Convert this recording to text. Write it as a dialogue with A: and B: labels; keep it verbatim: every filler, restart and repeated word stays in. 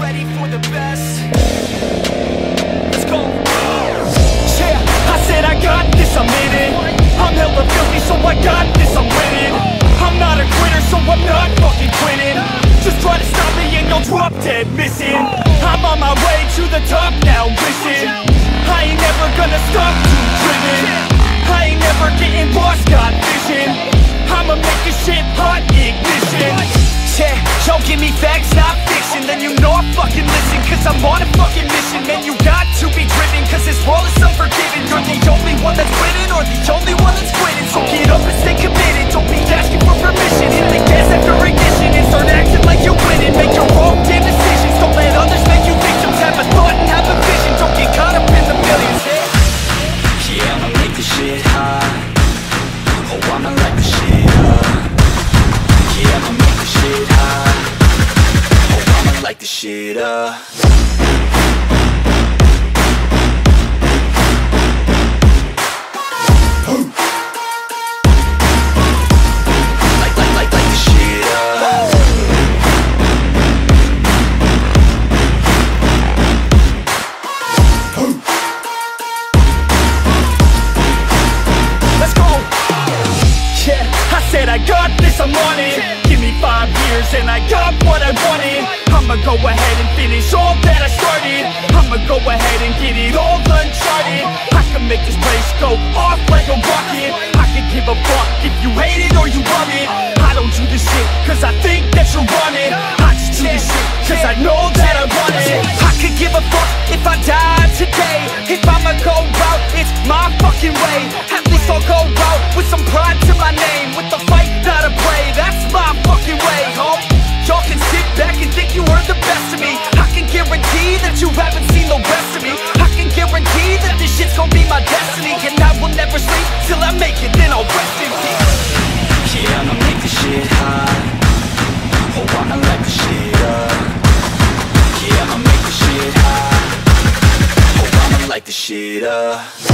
A: ready for the best. Let's go. Yeah, I said I got this, I'm in it. I'm hella filthy, so I got this, I'm winning. I'm not a quitter, so I'm not fucking quitting. Just try to stop me and you'll drop dead missing. I'm on my way to the top now, listen. I ain't never gonna stop, too driven. I ain't never getting lost, got vision. I'ma make this shit hot, ignition. Yeah, y'all give me facts, not fiction. Then you know I fucking listen, cause I'm on a fucking mission. Man, you got to be driven, cause this world is unforgiving. You're the only one that's winning, or the only one that's quitting. So get up and stay committed, don't be asking for permission. Hit the gas after ignition and start acting like you're winning. Make your own damn decisions, don't let others make you victims. Have a thought and have a vision, don't get caught up in the millions. Yeah, yeah, I'ma make this shit hot. Oh, I'ma light the shit up. Yeah, I'ma make this shit hot. Oh, I'ma light the shit up. Light, light, light, light the shit up. Let's go. Yeah, I said I got this, I'm on it. Give me five years and I got what I wanted. I'ma go ahead and finish all that I started. I'ma go ahead and get it all uncharted. I can make this place go off like a rocket. I can give a fuck if you hate it or you love it. I don't do this shit cause I think that you're on it. I just do this shit cause I know that I want it. I could give a fuck if I died today. If I'ma go out, it's my fucking way. At least I'll go out with some pride to my name. With the fight, not a play, that's my fucking way, home. Y'all can sit back and think you heard the best of me. I can guarantee that you haven't seen the rest of me. I can guarantee that this shit's gonna be my destiny. And I will never sleep till I make it, then I'll rest in peace. Yeah, I'ma make this shit hot. Oh, I'ma light the shit up. Yeah, I'ma make this shit hot. Oh, I'ma light the shit up.